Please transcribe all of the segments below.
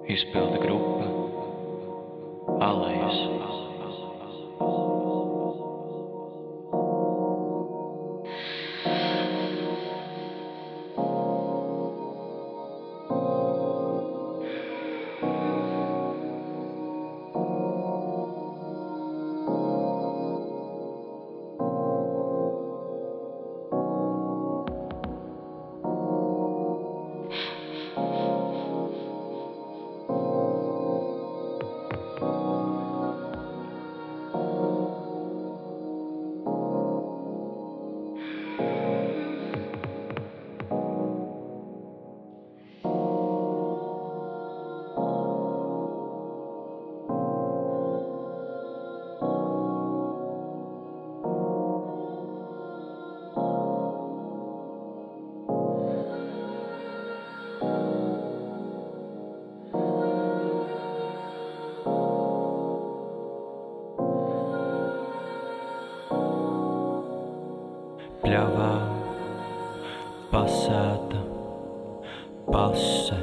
Izpilda grupa Alejas. Pļavā pasēta pase.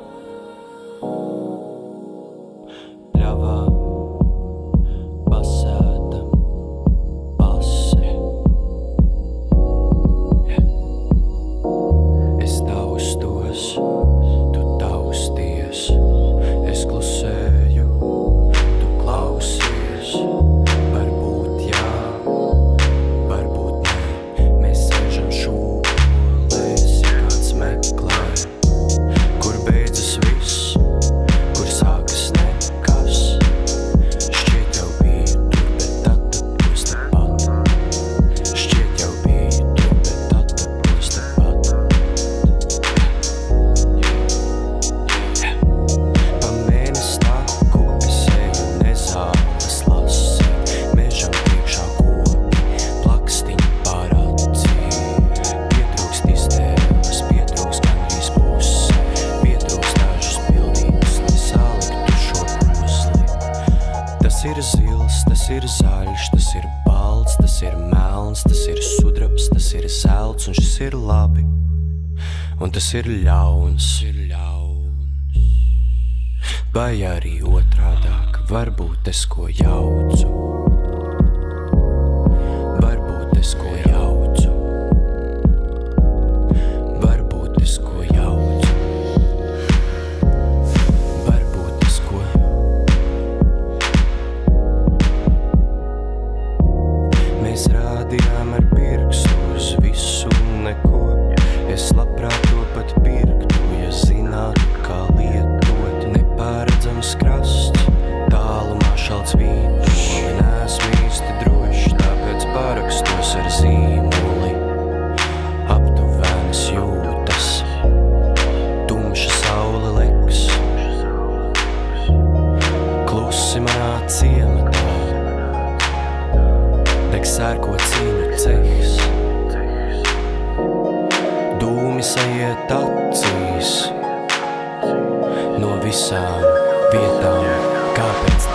Pļavā pasēta pase. Es taustos, tu tausties. Es klusēju, tu klausies. Varbūt jā, varbūt nē. Mēs sēžam šūpolēs, ja kāds meklē, kur beidzas viss, kur sākas nekas. Šķiet jau biju tur, bet atapos tepat. Šķiet jau biju tur, bet atapos tepat. Pa mēnesi taku es eju nezāles lasīt. Mežam priekšā koki, plakstiņi pār acīm. Pietrūkst iztēles, pietrūkst gandrīz pusi. Pietrūkst dažus pildītus, lai saliktu šo puzli. Tas ir zils, tas ir zaļš, tas ir balts, tas ir melns, tas ir sudrabs, tas ir zelts, un šis ir labi. Un tas ir ļauns. Vai arī otrādāk, varbūt es ko jaucu. Varbūt es ko jaucu. Varbūt es ko jaucu. Varbūt es ko. Mēs rādījām ar pirkstu uz visu un neko. Es labprāt to pat pirktu, ja zinātu, kā lietot. Nepāredzams krasts, tālumā šalts vītoli. Neesmu īsti drošs, tāpēc parakstos ar zīmoli. Aptuvēnas jūtas, tumša saule leks. Klusi manā ciematā, deg sērko cīņu cehs. Dūmi sajiet acīs no visām vietām, kāpēc